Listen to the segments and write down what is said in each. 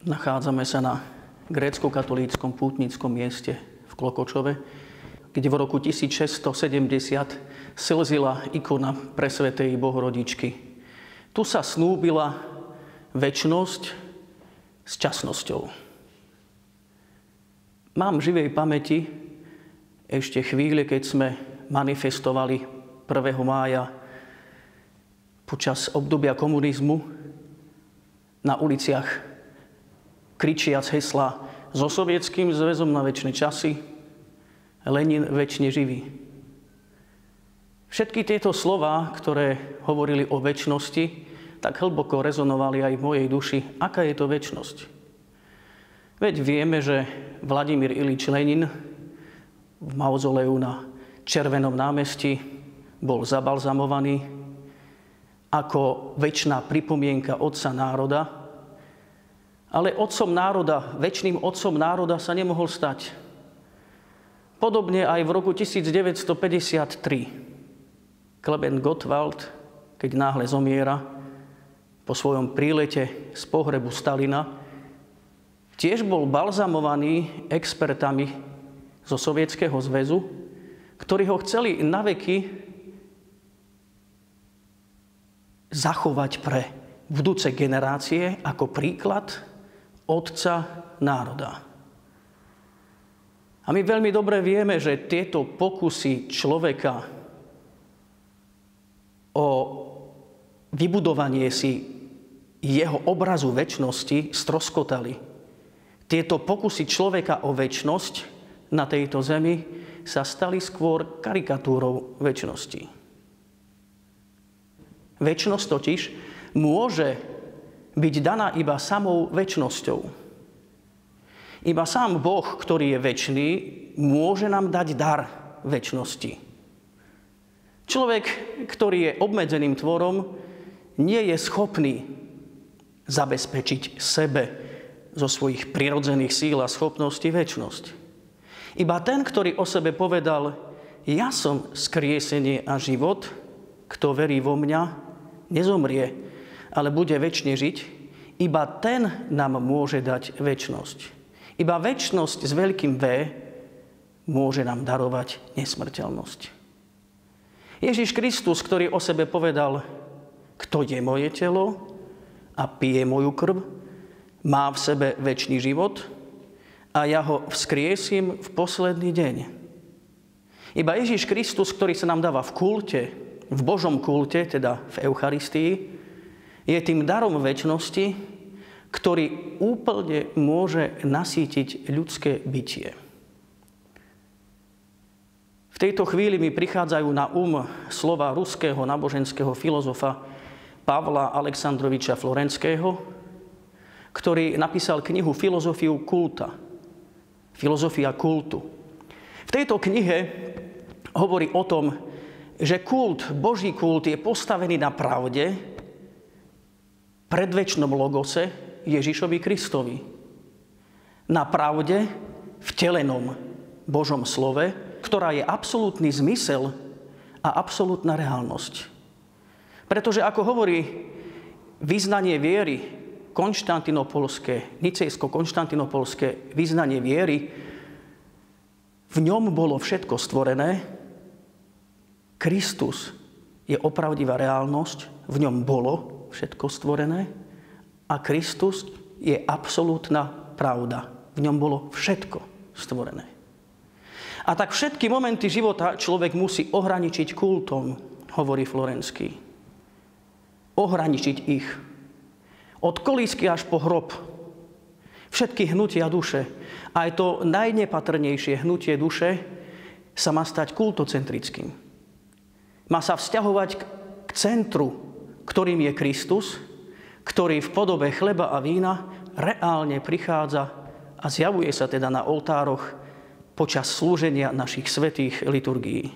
Nachádzame sa na grécko-katolíckom pútnickom mieste v Klokočove, kde v roku 1670 slzila ikona presvätej Bohorodičky. Tu sa snúbila večnosť s časnosťou. Mám v živej pamäti ešte chvíle, keď sme manifestovali 1. mája počas obdobia komunizmu na uliciach kričiac hesla so Sovietským zväzom na večné časy, Lenin večne živý. Všetky tieto slová, ktoré hovorili o večnosti, tak hlboko rezonovali aj v mojej duši. Aká je to večnosť? Veď vieme, že Vladimír Ilič Lenin v mauzoleu na Červenom námestí bol zabalzamovaný ako večná pripomienka otca národa, ale otcom národa, večným otcom národa sa nemohol stať. Podobne aj v roku 1953 Klement Gottwald, keď náhle zomiera po svojom prílete z pohrebu Stalina, tiež bol balzamovaný expertami zo Sovietskeho zväzu, ktorí ho chceli naveky zachovať pre budúce generácie ako príklad otca národa. A my veľmi dobre vieme, že tieto pokusy človeka o vybudovanie si jeho obrazu večnosti stroskotali. Tieto pokusy človeka o večnosť na tejto zemi sa stali skôr karikatúrou večnosti. Večnosť totiž môže byť daná iba samou večnosťou. Iba sám Boh, ktorý je večný, môže nám dať dar večnosti. Človek, ktorý je obmedzeným tvorom, nie je schopný zabezpečiť sebe zo svojich prirodzených síl a schopností večnosť. Iba ten, ktorý o sebe povedal, ja som skriesenie a život, kto verí vo mňa, nezomrie, ale bude večne žiť, iba ten nám môže dať večnosť. Iba večnosť s veľkým V môže nám darovať nesmrteľnosť. Ježiš Kristus, ktorý o sebe povedal, kto je moje telo a pije moju krv, má v sebe večný život a ja ho vzkriesím v posledný deň. Iba Ježiš Kristus, ktorý sa nám dáva v kulte, v Božom kulte, teda v Eucharistii, je tým darom večnosti, ktorý úplne môže nasýtiť ľudské bytie. V tejto chvíli mi prichádzajú na slova ruského náboženského filozofa Pavla Aleksandroviča Florenského, ktorý napísal knihu Filozofiu kulta. Filozofia kultu. V tejto knihe hovorí o tom, že Boží kult je postavený na pravde, predvečnom logose Ježišovi Kristovi. Na pravde, vtelenom Božom slove, ktorá je absolútny zmysel a absolútna reálnosť. Pretože ako hovorí vyznanie viery konštantinopolské, nicejsko-konštantinopolské vyznanie viery, v ňom bolo všetko stvorené, Kristus je opravdivá reálnosť, v ňom bolo všetko stvorené a Kristus je absolútna pravda. V ňom bolo všetko stvorené. A tak všetky momenty života človek musí ohraničiť kultom, hovorí Florenský. Ohraničiť ich. Od kolísky až po hrob. Všetky hnutia duše. Aj to najnepatrnejšie hnutie duše sa má stať kultocentrickým. Má sa vzťahovať k centru, ktorým je Kristus, ktorý v podobe chleba a vína reálne prichádza a zjavuje sa teda na oltároch počas slúženia našich svätých liturgií.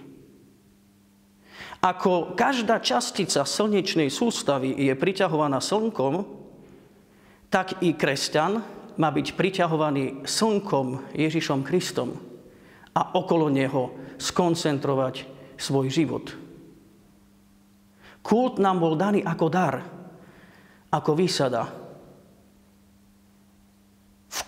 Ako každá častica slnečnej sústavy je priťahovaná slnkom, tak i kresťan má byť priťahovaný slnkom Ježišom Kristom a okolo neho skoncentrovať svoj život. Kult nám bol daný ako dar, ako výsada.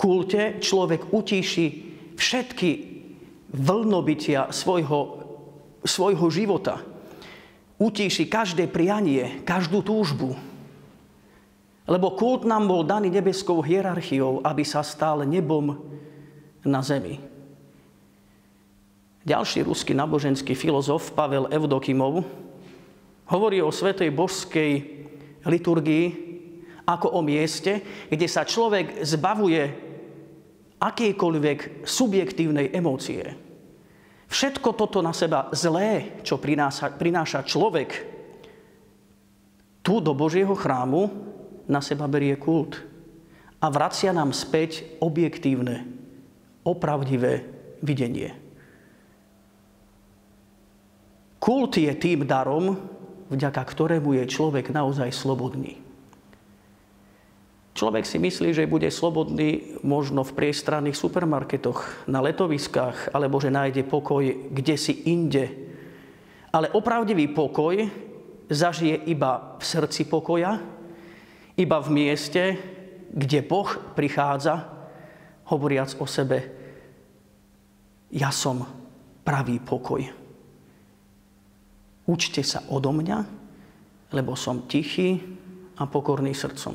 kulte človek utíši všetky vlnobytia svojho života. Utíši každé prianie, každú túžbu. Lebo kult nám bol daný nebeskou hierarchiou, aby sa stal nebom na zemi. Ďalší ruský náboženský filozof Pavel Evdokimov hovorí o svätej božskej liturgii ako o mieste, kde sa človek zbavuje akejkoľvek subjektívnej emócie. Všetko toto na seba zlé, čo prináša človek tu do Božieho chrámu, na seba berie kult a vracia nám späť objektívne, opravdivé videnie. Kult je tým darom, vďaka ktorému je človek naozaj slobodný. Človek si myslí, že bude slobodný možno v priestranných supermarketoch, na letoviskách, alebo že nájde pokoj kdesi inde. Ale opravdivý pokoj zažije iba v srdci pokoja, iba v mieste, kde Boh prichádza, hovoriac o sebe: ja som pravý pokoj. Učte sa odo mňa, lebo som tichý a pokorný srdcom.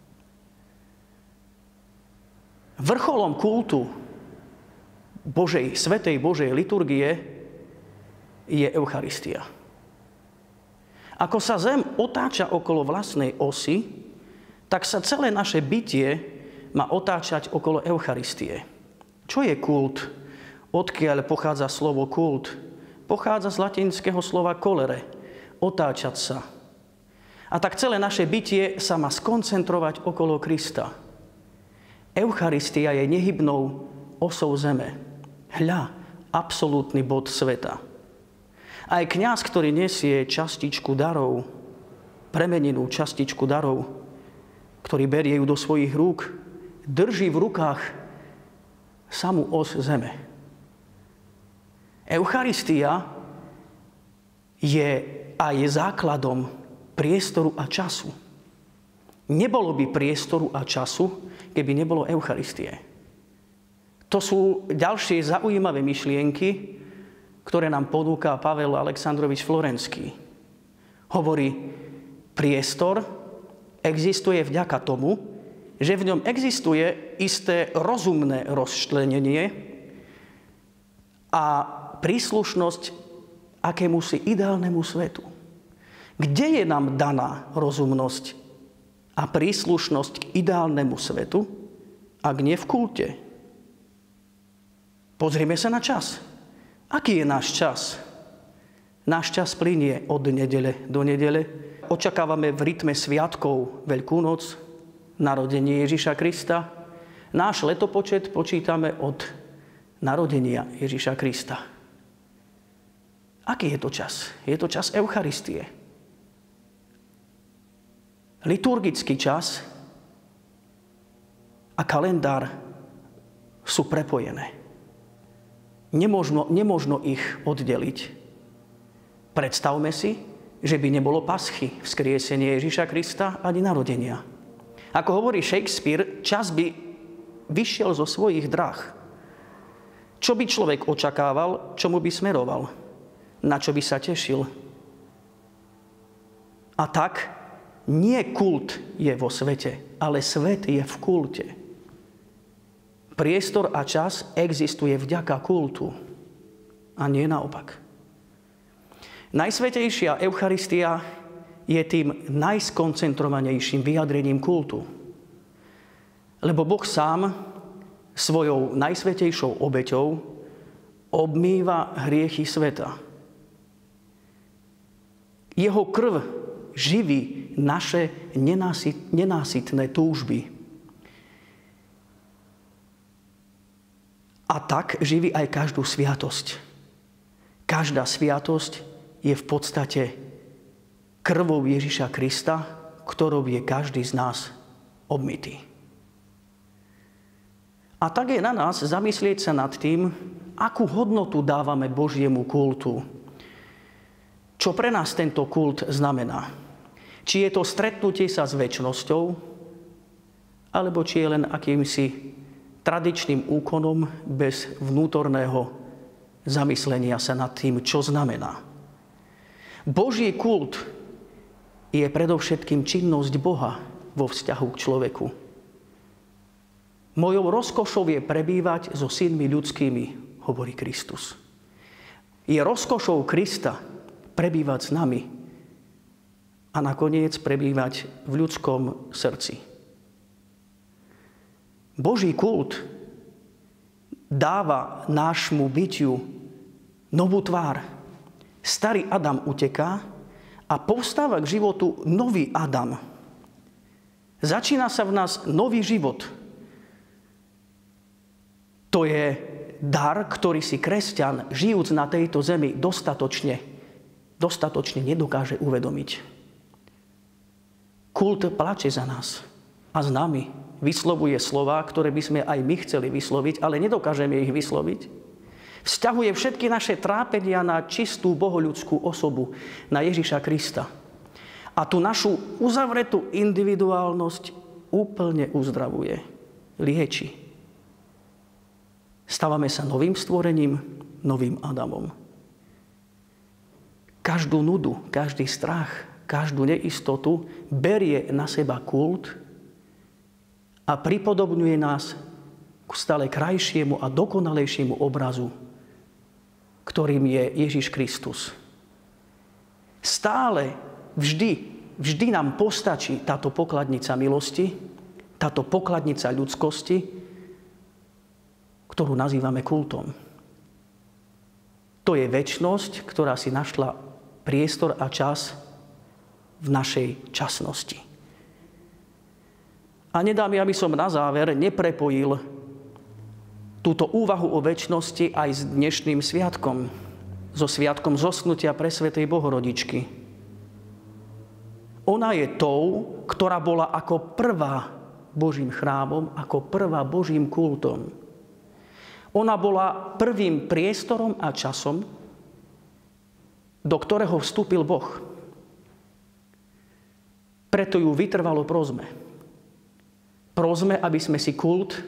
Vrcholom kultu svätej Božej liturgie je Eucharistia. Ako sa zem otáča okolo vlastnej osy, tak sa celé naše bytie má otáčať okolo Eucharistie. Čo je kult? Odkiaľ pochádza slovo kult? Pochádza z latinského slova colere, otáčať sa. A tak celé naše bytie sa má skoncentrovať okolo Krista. Eucharistia je nehybnou osou zeme. Hľa, absolútny bod sveta. Aj kňaz, ktorý nesie častičku darov, premenenú častičku darov, ktorý berie ju do svojich rúk, drží v rukách samú os zeme. Eucharistia je aj základom priestoru a času. Nebolo by priestoru a času, keby nebolo Eucharistie. To sú ďalšie zaujímavé myšlienky, ktoré nám ponúka Pavel Aleksandrovič Florenský. Hovorí, priestor existuje vďaka tomu, že v ňom existuje isté rozumné rozčlenenie a príslušnosť akémusi ideálnemu svetu. Kde je nám daná rozumnosť a príslušnosť k ideálnemu svetu, ak nie v kulte? Pozrime sa na čas. Aký je náš čas? Náš čas plynie od nedele do nedele. Očakávame v rytme sviatkov Veľkú noc, narodenie Ježiša Krista. Náš letopočet počítame od narodenia Ježiša Krista. Aký je to čas? Je to čas Eucharistie. Liturgický čas a kalendár sú prepojené. Nemožno ich oddeliť. Predstavme si, že by nebolo paschy, vzkriesenie Ježiša Krista ani narodenia. Ako hovorí Shakespeare, čas by vyšiel zo svojich dráh. Čo by človek očakával, čomu by smeroval? Na čo by sa tešil? A tak, nie kult je vo svete, ale svet je v kulte. Priestor a čas existuje vďaka kultu a nie naopak. Najsvätejšia Eucharistia je tým najskoncentrovanejším vyjadrením kultu. Lebo Boh sám svojou najsvätejšou obeťou obmýva hriechy sveta. Jeho krv živí naše nenásytné túžby. A tak živí aj každú sviatosť. Každá sviatosť je v podstate krvou Ježiša Krista, ktorou je každý z nás obmytý. A tak je na nás zamyslieť sa nad tým, akú hodnotu dávame Božiemu kultu. Čo pre nás tento kult znamená? Či je to stretnutie sa s večnosťou, alebo či je len akýmsi tradičným úkonom bez vnútorného zamyslenia sa nad tým, čo znamená. Boží kult je predovšetkým činnosť Boha vo vzťahu k človeku. Mojou rozkošou je prebývať so synmi ľudskými, hovorí Kristus. Je rozkošou Krista prebývať s nami a nakoniec prebývať v ľudskom srdci. Boží kult dáva nášmu bytiu novú tvár. Starý Adam uteká a povstáva k životu nový Adam. Začína sa v nás nový život. To je dar, ktorý si kresťan, žijúc na tejto zemi, dostatočne nedokáže uvedomiť. Kult plače za nás a s nami vyslovuje slová, ktoré by sme aj my chceli vysloviť, ale nedokážeme ich vysloviť. Vzťahuje všetky naše trápenia na čistú bohoľudskú osobu, na Ježiša Krista. A tú našu uzavretú individuálnosť úplne uzdravuje, lieči. Stávame sa novým stvorením, novým Adamom. Každú nudu, každý strach, každú neistotu berie na seba kult a pripodobňuje nás k stále krajšiemu a dokonalejšiemu obrazu, ktorým je Ježiš Kristus. Stále, vždy nám postačí táto pokladnica milosti, táto pokladnica ľudskosti, ktorú nazývame kultom. To je večnosť, ktorá si našla priestor a čas v našej časnosti. A nedá mi, aby som na záver neprepojil túto úvahu o večnosti aj s dnešným sviatkom, so sviatkom zosnutia presvätej Bohorodičky. Ona je tou, ktorá bola ako prvá Božím chrámom, ako prvá Božím kultom. Ona bola prvým priestorom a časom, do ktorého vstúpil Boh. Preto ju vytrvalo prosme. Prosme, aby sme si kult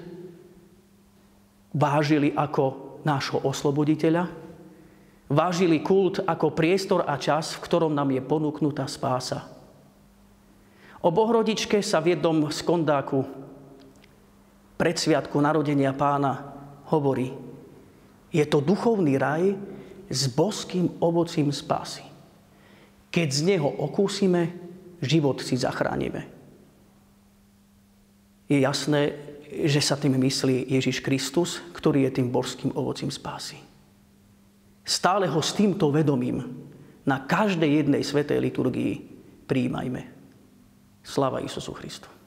vážili ako nášho osloboditeľa, vážili kult ako priestor a čas, v ktorom nám je ponúknutá spása. O Bohorodičke sa v jednom z kondáku predsviatku narodenia Pána hovorí: je to duchovný raj s božským ovocím spásy. Keď z neho okúsime, život si zachránime. Je jasné, že sa tým myslí Ježiš Kristus, ktorý je tým božským ovocím spásy. Stále ho s týmto vedomím na každej jednej svätej liturgii prijímajme. Sláva Isusu Christu.